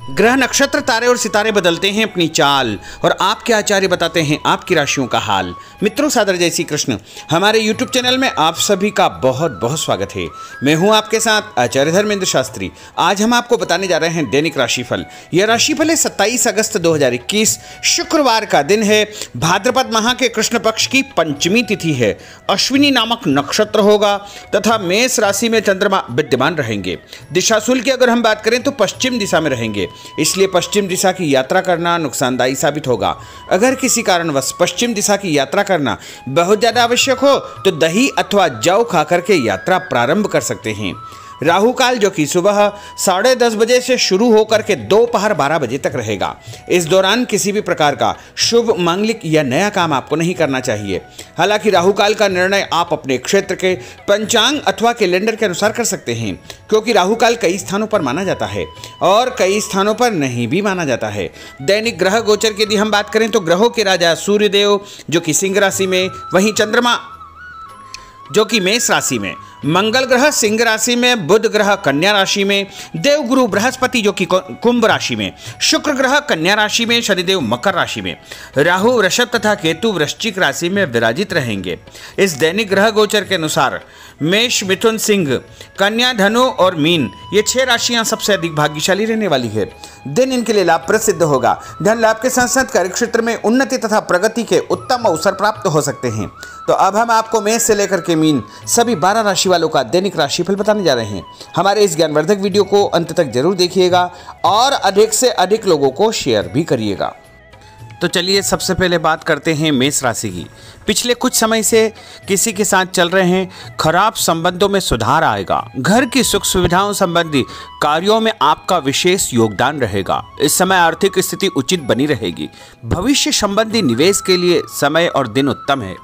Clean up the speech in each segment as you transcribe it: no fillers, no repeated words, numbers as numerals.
ग्रह नक्षत्र तारे और सितारे बदलते हैं अपनी चाल और आपके आचार्य बताते हैं आपकी राशियों का हाल। मित्रों, सादर जय श्री कृष्ण। हमारे YouTube चैनल में आप सभी का बहुत बहुत स्वागत है। मैं हूं आपके साथ आचार्य धर्मेंद्र शास्त्री। आज हम आपको बताने जा रहे हैं दैनिक राशिफल। यह राशिफल है 27 अगस्त 2021 शुक्रवार का दिन है। भाद्रपद माह के कृष्ण पक्ष की पंचमी तिथि है। अश्विनी नामक नक्षत्र होगा तथा मेष राशि में चंद्रमा विद्यमान रहेंगे। दिशाशूल की अगर हम बात करें तो पश्चिम दिशा में रहेंगे, इसलिए पश्चिम दिशा की यात्रा करना नुकसानदायी साबित होगा। अगर किसी कारणवश पश्चिम दिशा की यात्रा करना बहुत ज्यादा आवश्यक हो तो दही अथवा जौ खाकर के यात्रा प्रारंभ कर सकते हैं। राहु काल जो कि सुबह 10:30 बजे से शुरू होकर के दोपहर 12 बजे तक रहेगा। इस दौरान किसी भी प्रकार का शुभ, मांगलिक या नया काम आपको नहीं करना चाहिए। हालांकि राहु काल का निर्णय आप अपने क्षेत्र के पंचांग अथवा कैलेंडर के अनुसार कर सकते हैं, क्योंकि राहु काल कई स्थानों पर माना जाता है और कई स्थानों पर नहीं भी माना जाता है। दैनिक ग्रह गोचर की यदि हम बात करें तो ग्रहों के राजा सूर्यदेव जो कि सिंह राशि में, वहीं चंद्रमा जो कि मेष राशि में, मंगल ग्रह सिंह राशि में, बुध ग्रह कन्या राशि में, देवगुरु बृहस्पति जो कि कुंभ राशि में, शुक्र ग्रह कन्या राशि में, शनिदेव मकर राशि में, राहु वृषभ तथा केतु वृश्चिक राशि में विराजित रहेंगे। इस दैनिक ग्रह गोचर के अनुसार मेष, मिथुन, सिंह, कन्या, धनु और मीन ये 6 राशियां सबसे अधिक भाग्यशाली रहने वाली है। दिन इनके लिए लाभप्रद सिद्ध होगा। धन लाभ के साथ साथ कार्यक्षेत्र में उन्नति तथा प्रगति के उत्तम अवसर प्राप्त हो सकते हैं। तो अब हम आपको मेष से लेकर के मीन सभी 12 राशि वालों का दैनिक राशिफल बताने जा रहे हैं। हमारे इस ज्ञानवर्धक वीडियो को अंत तक जरूर देखिएगा और अधिक से अधिक लोगों को शेयर भी करिएगा। तो चलिए सबसे पहले बात करते हैं मेष राशि की। पिछले कुछ समय से किसी के साथ चल रहे हैं खराब संबंधों में सुधार आएगा। घर की सुख सुविधाओं संबंधी कार्यों में आपका विशेष योगदान रहेगा। इस समय आर्थिक स्थिति उचित बनी रहेगी। भविष्य संबंधी निवेश के लिए समय और दिन उत्तम है।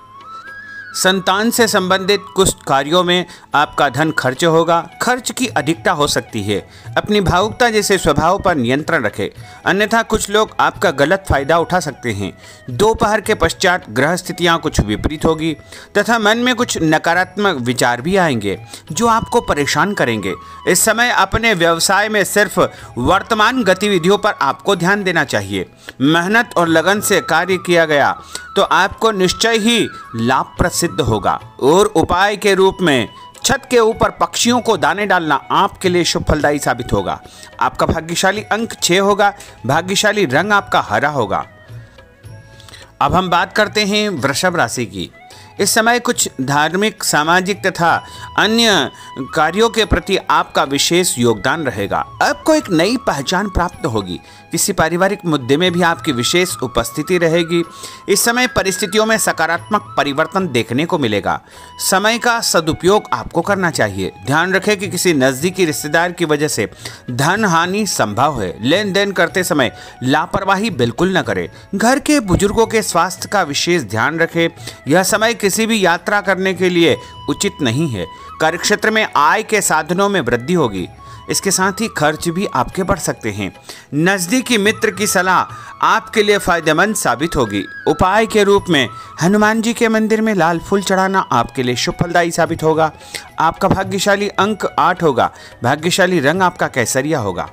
संतान से संबंधित कुछ कार्यों में आपका धन खर्च होगा। खर्च की अधिकता हो सकती है। अपनी भावुकता जैसे स्वभाव पर नियंत्रण रखें, अन्यथा कुछ लोग आपका गलत फायदा उठा सकते हैं। दोपहर के पश्चात ग्रह स्थितियाँ कुछ विपरीत होगी तथा मन में कुछ नकारात्मक विचार भी आएंगे जो आपको परेशान करेंगे। इस समय अपने व्यवसाय में सिर्फ वर्तमान गतिविधियों पर आपको ध्यान देना चाहिए। मेहनत और लगन से कार्य किया गया तो आपको निश्चय ही लाभप्रद सिद्ध होगा। और उपाय के रूप में छत के ऊपर पक्षियों को दाने डालना आपके लिए शुभ फलदायी साबित होगा। आपका भाग्यशाली अंक 6 होगा। भाग्यशाली रंग आपका हरा होगा। अब हम बात करते हैं वृषभ राशि की। इस समय कुछ धार्मिक, सामाजिक तथा अन्य कार्यों के प्रति आपका विशेष योगदान रहेगा। आपको एक नई पहचान प्राप्त होगी। किसी पारिवारिक मुद्दे में भी आपकी विशेष उपस्थिति रहेगी। इस समय परिस्थितियों में सकारात्मक परिवर्तन देखने को मिलेगा। समय का सदुपयोग आपको करना चाहिए। ध्यान रखें कि किसी नज़दीकी रिश्तेदार की वजह से धन हानि संभव है। लेन देन करते समय लापरवाही बिल्कुल न करें। घर के बुजुर्गों के स्वास्थ्य का विशेष ध्यान रखें। यह समय किसी भी यात्रा करने के लिए उचित नहीं है। कार्यक्षेत्र में आय के साधनों में वृद्धि होगी। इसके साथ ही खर्च भी आपके बढ़ सकते हैं। नज़दीकी मित्र की सलाह आपके लिए फायदेमंद साबित होगी। उपाय के रूप में हनुमान जी के मंदिर में लाल फूल चढ़ाना आपके लिए शुभ फलदायी साबित होगा। आपका भाग्यशाली अंक 8 होगा। भाग्यशाली रंग आपका केसरिया होगा।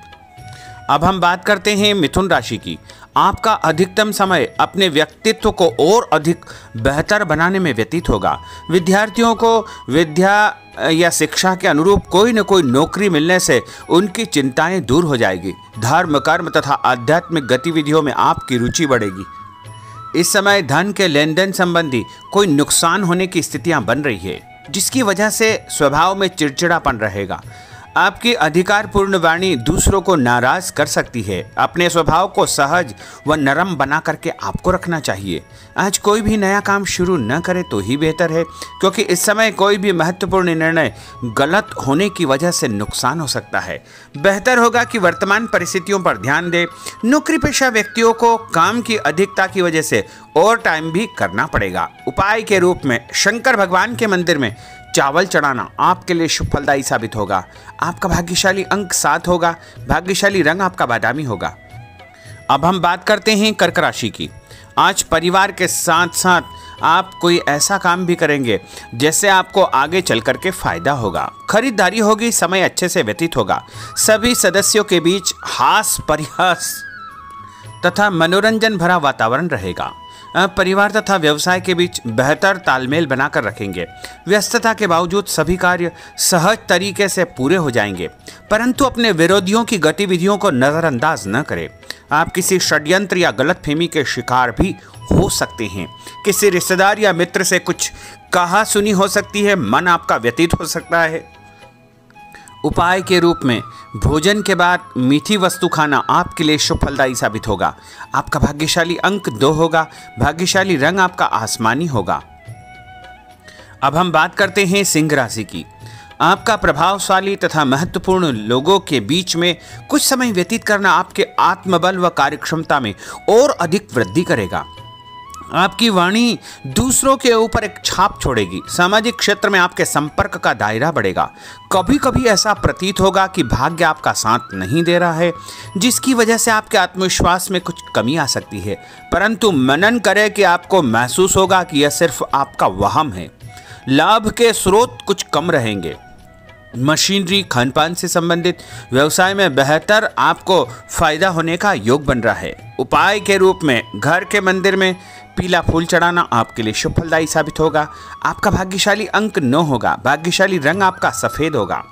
अब हम बात करते हैं मिथुन राशि की। आपका अधिकतम समय अपने व्यक्तित्व को और अधिक बेहतर बनाने में व्यतीत होगा। विद्यार्थियों को विद्या या शिक्षा के अनुरूप कोई न कोई नौकरी मिलने से उनकी चिंताएं दूर हो जाएगी। धर्म, कर्म तथा आध्यात्मिक गतिविधियों में आपकी रुचि बढ़ेगी। इस समय धन के लेन देन संबंधी कोई नुकसान होने की स्थितियां बन रही है, जिसकी वजह से स्वभाव में चिड़चिड़ापन रहेगा। आपकी अधिकारपूर्ण वाणी दूसरों को नाराज कर सकती है। अपने स्वभाव को सहज व नरम बना करके आपको रखना चाहिए। आज कोई भी नया काम शुरू न करें तो ही बेहतर है, क्योंकि इस समय कोई भी महत्वपूर्ण निर्णय गलत होने की वजह से नुकसान हो सकता है। बेहतर होगा कि वर्तमान परिस्थितियों पर ध्यान दें। नौकरी पेशा व्यक्तियों को काम की अधिकता की वजह से ओवर टाइम भी करना पड़ेगा। उपाय के रूप में शंकर भगवान के मंदिर में चावल चढ़ाना आपके लिए शुभ फलदायी साबित होगा। आपका भाग्यशाली अंक 7 होगा। भाग्यशाली रंग आपका बादामी होगा। अब हम बात करते हैं कर्क राशि की। आज परिवार के साथ साथ आप कोई ऐसा काम भी करेंगे जिससे आपको आगे चल करके फायदा होगा। खरीदारी होगी, समय अच्छे से व्यतीत होगा। सभी सदस्यों के बीच हास परिहास तथा मनोरंजन भरा वातावरण रहेगा। परिवार तथा व्यवसाय के बीच बेहतर तालमेल बनाकर रखेंगे। व्यस्तता के बावजूद सभी कार्य सहज तरीके से पूरे हो जाएंगे, परंतु अपने विरोधियों की गतिविधियों को नज़रअंदाज न करें। आप किसी षड्यंत्र या गलतफहमी के शिकार भी हो सकते हैं। किसी रिश्तेदार या मित्र से कुछ कहा सुनी हो सकती है, मन आपका व्यतीत हो सकता है। उपाय के रूप में भोजन के बाद मीठी वस्तु खाना आपके लिए शुभ फलदायी साबित होगा। आपका भाग्यशाली अंक 2 होगा। भाग्यशाली रंग आपका आसमानी होगा। अब हम बात करते हैं सिंह राशि की। आपका प्रभावशाली तथा महत्वपूर्ण लोगों के बीच में कुछ समय व्यतीत करना आपके आत्मबल व कार्यक्षमता में और अधिक वृद्धि करेगा। आपकी वाणी दूसरों के ऊपर एक छाप छोड़ेगी। सामाजिक क्षेत्र में आपके संपर्क का दायरा बढ़ेगा। कभी कभी ऐसा प्रतीत होगा कि भाग्य आपका साथ नहीं दे रहा है, जिसकी वजह से आपके आत्मविश्वास में कुछ कमी आ सकती है, परंतु मनन करें कि आपको महसूस होगा कि यह सिर्फ आपका वहम है। लाभ के स्रोत कुछ कम रहेंगे। मशीनरी, खानपान से संबंधित व्यवसाय में बेहतर आपको फायदा होने का योग बन रहा है। उपाय के रूप में घर के मंदिर में पीला फूल चढ़ाना आपके लिए शुभ फलदायी साबित होगा। आपका भाग्यशाली अंक 9 होगा। भाग्यशाली रंग आपका सफेद होगा।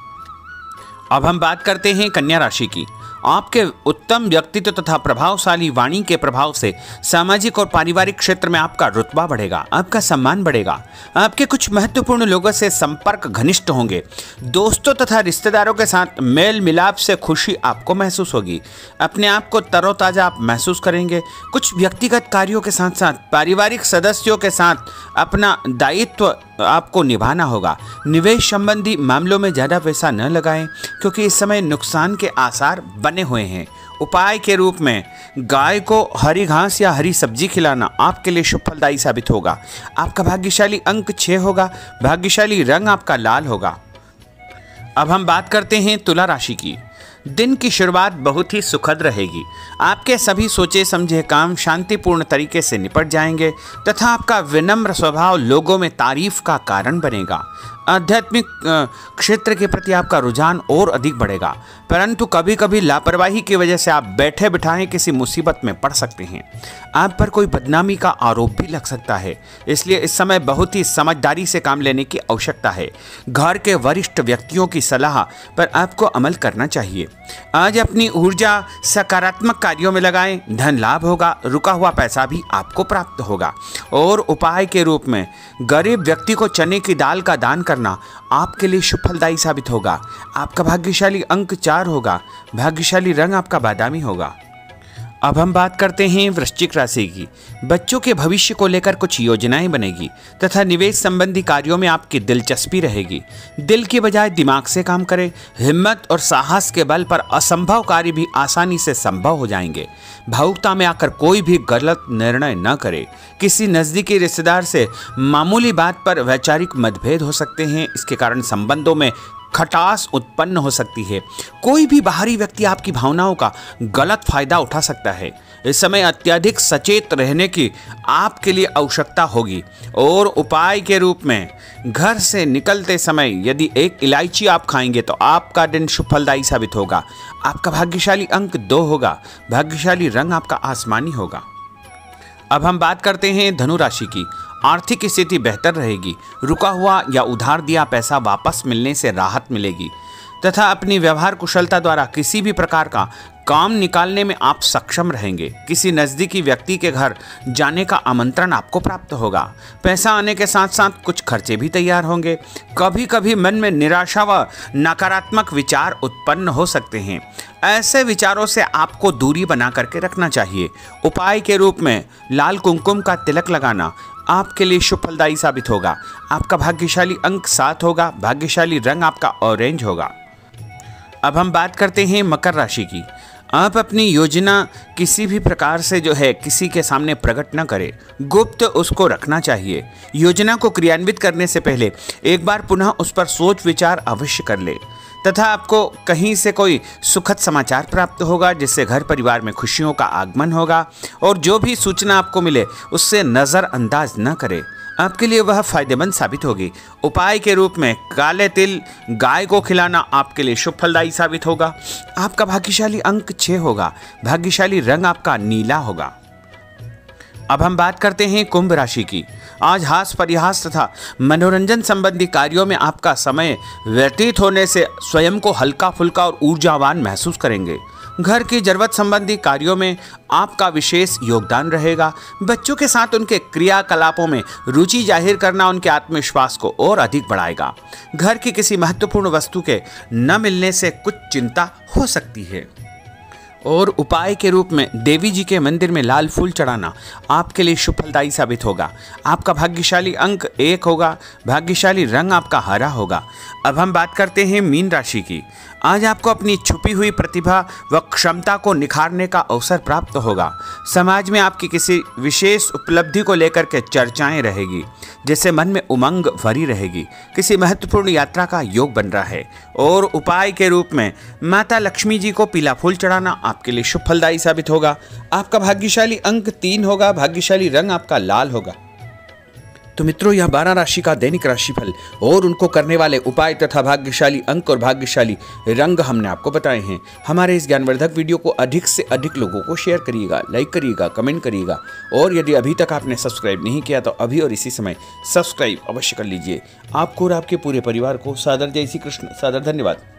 अब हम बात करते हैं कन्या राशि की। आपके उत्तम व्यक्तित्व तथा प्रभावशाली वाणी के प्रभाव से सामाजिक और पारिवारिक क्षेत्र में आपका रुतबा बढ़ेगा, आपका सम्मान बढ़ेगा। आपके कुछ महत्वपूर्ण लोगों से संपर्क घनिष्ठ होंगे। दोस्तों तथा रिश्तेदारों के साथ मेल मिलाप से खुशी आपको महसूस होगी। अपने आप को तरोताजा आप महसूस करेंगे। कुछ व्यक्तिगत कार्यों के साथ साथ पारिवारिक सदस्यों के साथ अपना दायित्व आपको निभाना होगा। निवेश संबंधी मामलों में ज़्यादा पैसा न लगाएं, क्योंकि इस समय नुकसान के आसार बने हुए हैं। उपाय के रूप में गाय को हरी घास या हरी सब्जी खिलाना आपके लिए शुभ फलदायी साबित होगा। आपका भाग्यशाली अंक 6 होगा। भाग्यशाली रंग आपका लाल होगा। अब हम बात करते हैं तुला राशि की। दिन की शुरुआत बहुत ही सुखद रहेगी। आपके सभी सोचे समझे काम शांतिपूर्ण तरीके से निपट जाएंगे तथा आपका विनम्र स्वभाव लोगों में तारीफ का कारण बनेगा। आध्यात्मिक क्षेत्र के प्रति आपका रुझान और अधिक बढ़ेगा, परंतु कभी कभी लापरवाही की वजह से आप बैठे बिठाए किसी मुसीबत में पड़ सकते हैं। आप पर कोई बदनामी का आरोप भी लग सकता है, इसलिए इस समय बहुत ही समझदारी से काम लेने की आवश्यकता है। घर के वरिष्ठ व्यक्तियों की सलाह पर आपको अमल करना चाहिए। आज अपनी ऊर्जा सकारात्मक कार्यों में लगाएं। धन लाभ होगा। रुका हुआ पैसा भी आपको प्राप्त होगा। और उपाय के रूप में गरीब व्यक्ति को चने की दाल का दान करना आपके लिए शुभ फलदायी साबित होगा। आपका भाग्यशाली अंक 4 होगा। भाग्यशाली रंग आपका बादामी होगा। अब हम बात करते हैं वृश्चिक राशि की। बच्चों के भविष्य को लेकर कुछ योजनाएं बनेगी तथा निवेश संबंधी कार्यों में आपकी दिलचस्पी रहेगी। दिल की बजाय दिमाग से काम करें। हिम्मत और साहस के बल पर असंभव कार्य भी आसानी से संभव हो जाएंगे। भावुकता में आकर कोई भी गलत निर्णय न करें। किसी नज़दीकी रिश्तेदार से मामूली बात पर वैचारिक मतभेद हो सकते हैं। इसके कारण संबंधों में खटास उत्पन्न हो सकती है। कोई भी बाहरी व्यक्ति आपकी भावनाओं का गलत फायदा उठा सकता है। इस समय अत्यधिक सचेत रहने की आपके लिए आवश्यकता होगी। और उपाय के रूप में घर से निकलते समय यदि एक इलायची आप खाएंगे तो आपका दिन शुभ फलदायी साबित होगा। आपका भाग्यशाली अंक 2 होगा। भाग्यशाली रंग आपका आसमानी होगा। अब हम बात करते हैं धनु राशि की। आर्थिक स्थिति बेहतर रहेगी। रुका हुआ या उधार दिया पैसा वापस मिलने से राहत मिलेगी तथा अपनी व्यवहार कुशलता द्वारा किसी भी प्रकार का काम निकालने में आप सक्षम रहेंगे। किसी नज़दीकी व्यक्ति के घर जाने का आमंत्रण आपको प्राप्त होगा। पैसा आने के साथ साथ कुछ खर्चे भी तैयार होंगे। कभी कभी मन में निराशा व नकारात्मक विचार उत्पन्न हो सकते हैं। ऐसे विचारों से आपको दूरी बना करके रखना चाहिए। उपाय के रूप में लाल कुमकुम का तिलक लगाना आपके लिए शुभ फलदायी साबित होगा। आपका भाग्यशाली अंक 7 होगा। भाग्यशाली रंग आपका ऑरेंज होगा। अब हम बात करते हैं मकर राशि की। आप अपनी योजना किसी भी प्रकार से किसी के सामने प्रकट न करें। गुप्त उसको रखना चाहिए। योजना को क्रियान्वित करने से पहले एक बार पुनः उस पर सोच विचार अवश्य कर ले तथा आपको कहीं से कोई सुखद समाचार प्राप्त होगा, जिससे घर परिवार में खुशियों का आगमन होगा। और जो भी सूचना आपको मिले उससे नज़रअंदाज न करें। आपके लिए वह फायदेमंद साबित होगी। उपाय के रूप में काले तिल गाय को खिलाना आपके लिए शुभ फलदायी साबित होगा। आपका भाग्यशाली अंक 6 होगा। भाग्यशाली रंग आपका नीला होगा। अब हम बात करते हैं कुंभ राशि की। आज हास्य परिहास तथा मनोरंजन संबंधी कार्यों में आपका समय व्यतीत होने से स्वयं को हल्का फुल्का और ऊर्जावान महसूस करेंगे। घर की जरूरत संबंधी कार्यों में आपका विशेष योगदान रहेगा। बच्चों के साथ उनके क्रियाकलापों में रुचि जाहिर करना उनके आत्मविश्वास को और अधिक बढ़ाएगा। घर की किसी महत्वपूर्ण वस्तु के न मिलने से कुछ चिंता हो सकती है। और उपाय के रूप में देवी जी के मंदिर में लाल फूल चढ़ाना आपके लिए शुभ फलदायी साबित होगा। आपका भाग्यशाली अंक 1 होगा। भाग्यशाली रंग आपका हरा होगा। अब हम बात करते हैं मीन राशि की। आज आपको अपनी छुपी हुई प्रतिभा व क्षमता को निखारने का अवसर प्राप्त होगा। समाज में आपकी किसी विशेष उपलब्धि को लेकर के चर्चाएं रहेगी, जिससे मन में उमंग भरी रहेगी। किसी महत्वपूर्ण यात्रा का योग बन रहा है। और उपाय के रूप में माता लक्ष्मी जी को पीला फूल चढ़ाना आपके लिए शुभ फलदायी साबित होगा। आपका भाग्यशाली अंक 3 होगा। भाग्यशाली रंग आपका लाल होगा। तो मित्रों, यह 12 राशि का दैनिक राशिफल और उनको करने वाले उपाय तथा भाग्यशाली अंक और भाग्यशाली रंग हमने आपको बताए हैं। हमारे इस ज्ञानवर्धक वीडियो को अधिक से अधिक लोगों को शेयर करिएगा, लाइक करिएगा, कमेंट करिएगा। और यदि अभी तक आपने सब्सक्राइब नहीं किया तो अभी और इसी समय सब्सक्राइब अवश्य कर लीजिए। आपको और आपके पूरे परिवार को सादर जय श्री कृष्ण, सादर धन्यवाद।